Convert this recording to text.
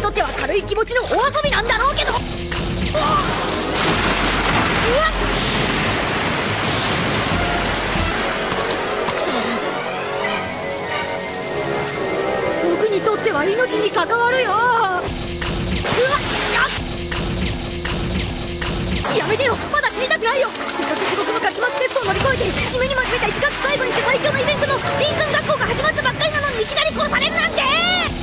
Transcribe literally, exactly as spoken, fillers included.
とっては軽い気持ちのお遊びなんだろうけど。うわっ、僕にとっては命に関わるよ。うわっ、やめてよ、まだ死にたくないよ。せっかく地獄のかきまつテストを乗り越えて夢にまじめた一学期最後にして最強のイベントのリンクン学校が始まったばっかりなのにいきなり殺されるなんて。